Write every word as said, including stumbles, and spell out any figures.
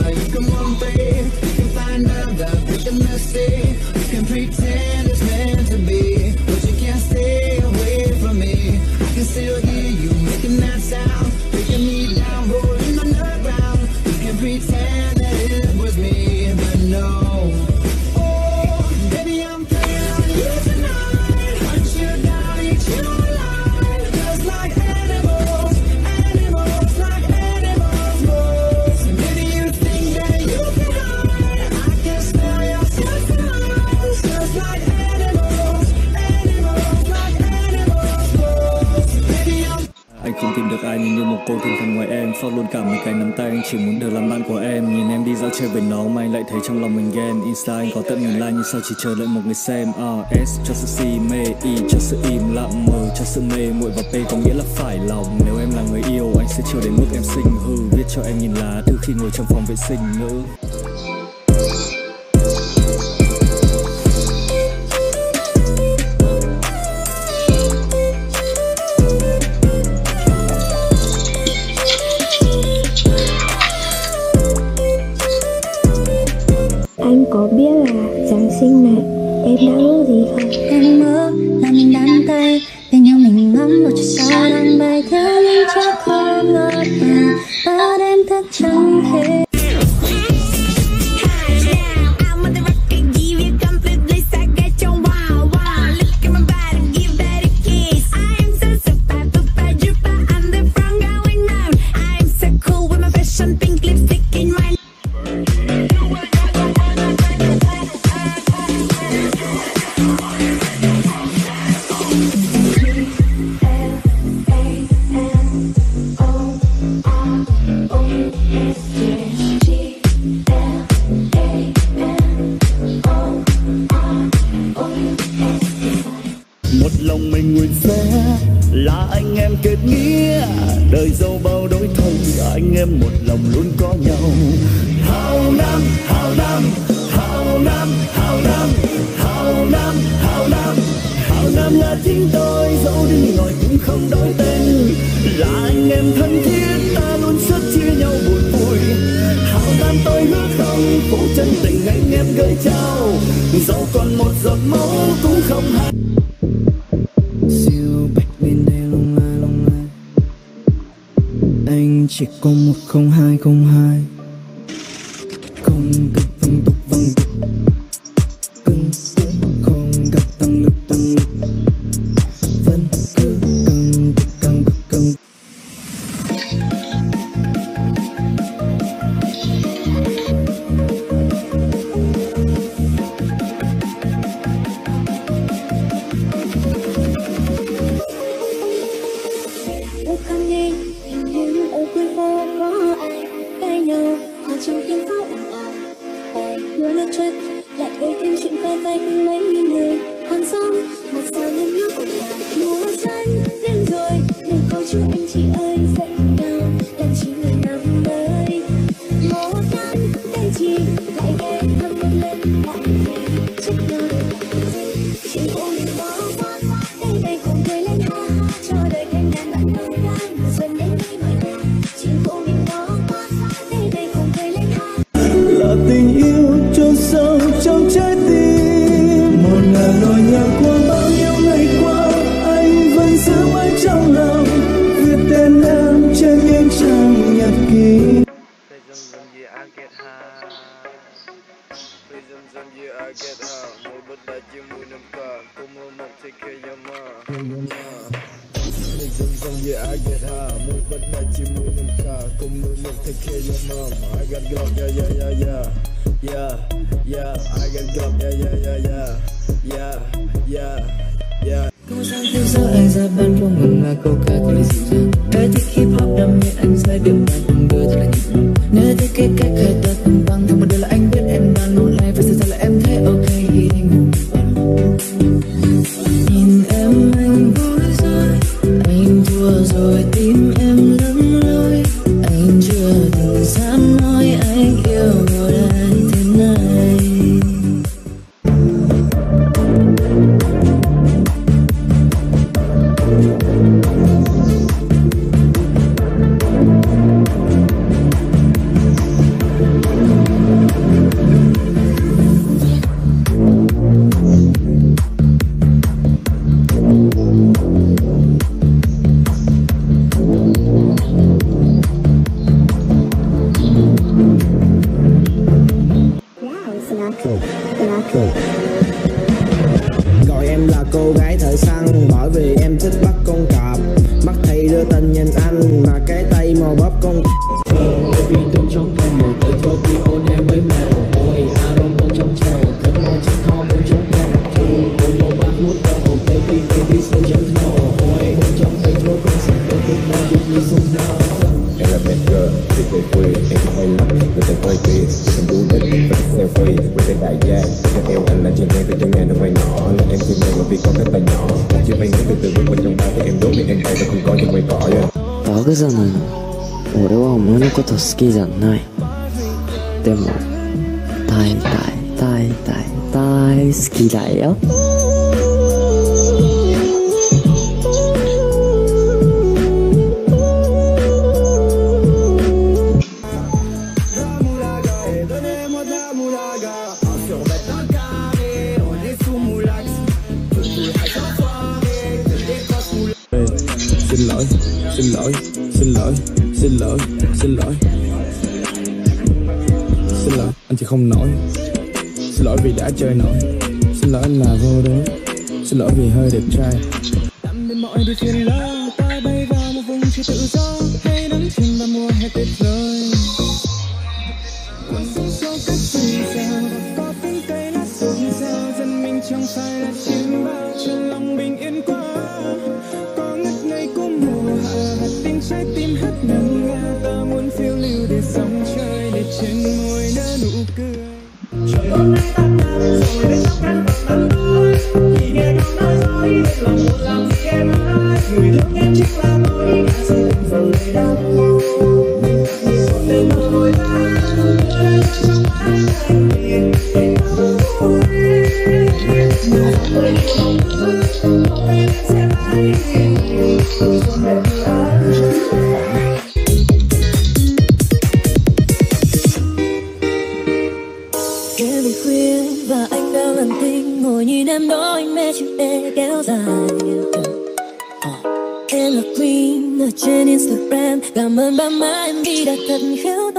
but you can run free. You can find love that we can see. You can pretend it's meant to be, but you can't stay away from me. I can still hear you making that sound, breaking me down, rolling on the ground. You can pretend that it was me, but no. Oh, baby, I'm playing on you tonight. Hunt you down, eat you alive, just like animals, animals, like animals most. Maybe you think that you can hide. I can smell your surprise, just like animals, animals, like animals most. Baby, I'm Anh không tìm được ai nhìn như một cô thiên thần ngoài em. Xót luôn cả mấy cái nắm tay, anh chỉ muốn được làm bạn của em. Nhìn em đi dạo chơi với nó mà anh lại thấy trong lòng mình ghen. Insta anh có tận nghìn like nhưng sao chỉ chờ đợi một người xem. uh, S cho sự si mê, I cho sự im lặng, M cho sự mê muội và P có nghĩa là phải lòng. Nếu em là người yêu anh sẽ chiều đến mức em sinh hư. Viết cho em nghìn lá thư khi ngồi trong phòng vệ sinh nữ. Anh có biết là Giáng sinh này em đã ước gì không? Em mơ là mình đắm tay bên nhau, mình ngắm một chiếc sao đang bay theo những chiếc khói ngọt ngào. Bao đêm thức trắng thế. Một lòng mình nguyện sẽ là anh em kết nghĩa, đời dẫu bao đổi thay anh em một lòng luôn có nhau. Hào Nam, Hào Nam, Hào Nam, Hào Nam, Hào Nam, Hào Nam, Hào Nam là chính tôi, dẫu đứng ngồi cũng không đổi tên. Là anh em thân thiết, ta luôn sức chia nhau buồn vui. Hào Nam tôi hứa không phụ chân tình anh em gửi trao, dẫu còn một giọt máu cũng không hay. Siêu bạch bên đây lung lai lung lai, anh chỉ có một không hai không hai. Không gặp văng tục văng tục, cưng cũng không gặp tăng lực tăng lực, vẫn cứ căng căng căng. Trong tiếng khóc ồn ào, bài đưa nước trách lại gây thêm chuyện vai vai cùng mấy người. Còn sông một sao nhấp nhấp cùng là mùa xanh đến rồi, đừng câu chuyện anh chị ơi dậy cao làm chỉ người nằm ơi. Một năm đây chị lại ghé thăm một lần lại về chắc nhau chỉ ôm mình bỏ qua đây đây cùng cười lên ha cho đời thêm ngàn bạn đời đang dần đến với mọi người chỉ ôm mình bỏ qua đây đây cùng cười lên ha. Là tình yêu chôn sâu trong trái tim, một ngàn nỗi nhớ qua bao nhiêu ngày qua anh vẫn giữ mãi trong lòng, viết tên em trên những trang nhật ký. Yeah, I get high, move but that you move in car, come move, move, take care of your mom. I got glock, yeah, yeah, yeah, yeah, yeah, yeah. I got glock, yeah, yeah, yeah, yeah, yeah, yeah, yeah. Câu sáng thiếu giờ anh ra ban không ngừng là câu ca thật là dịu dàng. Đời thích hip hop đam mê anh ra điểm bài cùng đưa thật là nhịp nhàng. Nơi thích cái cách khai ta từng băng theo một đời là anh biết em đang nụ lại và sự thật là em thấy ok khi anh ngủ. Nhìn em anh vui rồi, anh thua rồi tim em lắm lối. Anh chưa từng dám nói anh yêu một ai thế này. bởi vì em thích bắt con cọp. Mắt thầy đưa tình nhìn anh mà cái tay mò bóp con. Baby đừng trong em một tới thôi đi ôn em với mẹ. Ôi à rong con trong trèo thật mong chắc ho muốn trong em. Ôi một bát mút đầu baby baby sẽ chẳng thở. Ôi một trong tay thôi con sẽ có được mơ được như sông nào. Em là bad girl, thích về quê, em cũng hay lắm, người ta quay kia, em đu đất, và thích selfie, với tên đại gia, cho eo anh là chân ngang từ chân ngang được vai nhỏ, là em chỉ mê mà vì có cái tay nhỏ, chỉ vay ngắn từ từ bước vào trong tay thì em đốt vì em tay và không có trong vai cỏ. バグじゃないの。俺はお前のこと好きじゃない。でも大大大大大好きだよ。 Xin lỗi, xin lỗi, xin lỗi, xin lỗi, xin lỗi. Xin lỗi, anh chỉ không nổi. Xin lỗi vì đã chơi nổi. Xin lỗi anh là vô đối. Xin lỗi vì hơi đẹp trai. Tạm biệt mọi điều phiền lo, ta bay vào một vùng trời tự do. Hay nắng trên và mùa hè tuyệt vời. Cuốn sóng gió cách rì rào, có tiếng cây lá rộn rào. Dân mình chẳng phải là chim bao, cho lòng bình yên quá. Có ngất ngây của mùa hạ, hạt tiếng trái tim hát ngân nga. Ta muốn phiêu lưu để sóng trời, để trên môi nở nụ cười. Trời hôm nay ta đã rồi đến lúc em vẫn nằm đôi. Khi nghe câu nói dối, biết lòng một làm gì em ơi. Người thương em chính là tôi, đã sẽ từng phần lời đau. Mình còn đêm mơ môi ta, mưa đã trong mái anh liền. Để ta vui, mưa rơi mong mưa, mong em sẽ mãi yên. Xuân đẹp như anh. Khuya về khuya và anh đang lặng thinh ngồi nhìn em đó anh mê chuyện e kéo dài. Em là queen ở trên Instagram, cảm ơn ba má em vì đã thật khéo